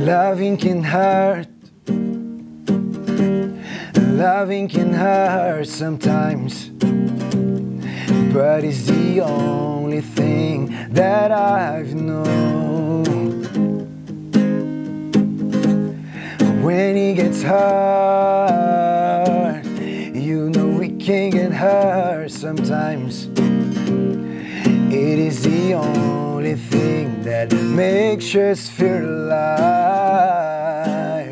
Loving can hurt. Loving can hurt sometimes, but it's the only thing that I've known. When it gets hard, you know we can get hurt sometimes. It is the only thing that makes us feel alive.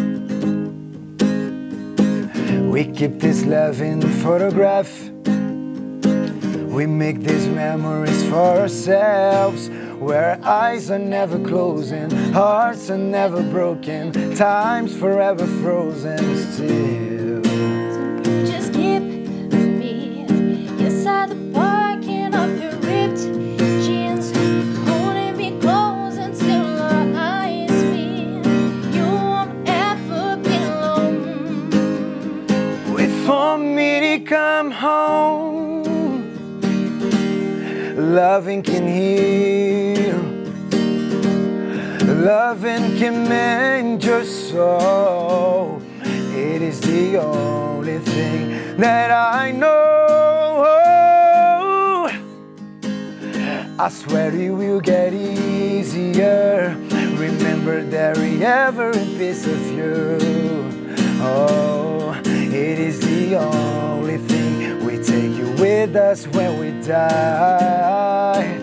We keep this love in photograph. We make these memories for ourselves, where eyes are never closing, hearts are never broken, time's forever frozen still. Just keep me inside the parking of your ripped jeans, holding me close until our eyes meet. You won't ever be alone. Wait for me to come home. Loving can heal, loving can mend your soul. It is the only thing that I know. I swear it will get easier. Remember that every piece of you. Oh, it is the only thing. We take you with us when we die.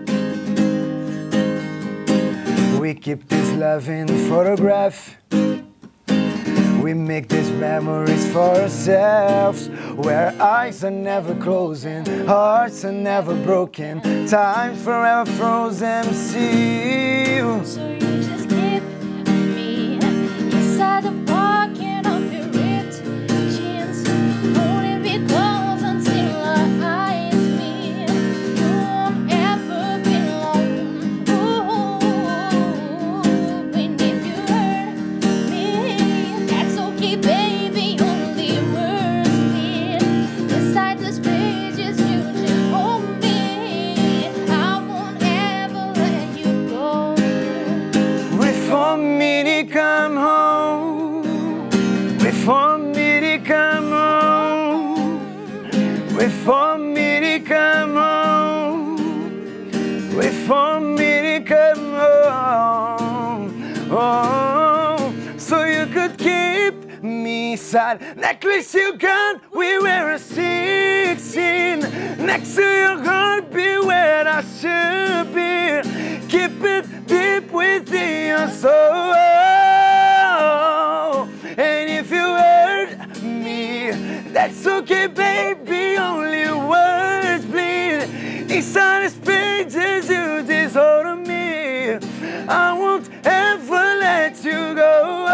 We keep this love in photograph. We make these memories for ourselves, where eyes are never closing, hearts are never broken, time's forever frozen still. So you just keep me inside the parking of your ripped jeans, holding me close until our eyes meet. You won't ever be alone. Ooh, and if you hurt me, that's okay, baby. Only words mean inside these pages you just hold me. I won't ever let you go. Wait for me to come home. Wait for me to come home. Wait for me to come home. Wait for me to come home. Oh, so you could keep me inside. Necklace you got, we were 16. Next to your heart, be where I should be. Keep it deep within your soul. And if you hurt me, that's okay, baby. Only words bleed inside these pages you just hold on me. I won't ever let you go.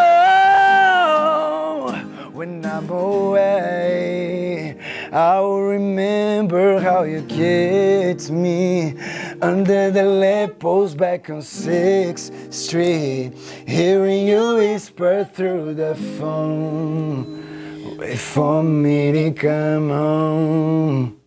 When I'm away, I will remember how you kissed me under the lamppost back on 6th Street, hearing you whisper through the phone. Wait for me to come home.